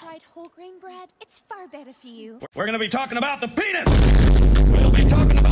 tried whole grain bread? It's far better for you. We're gonna be talking about the penis! We'll be talking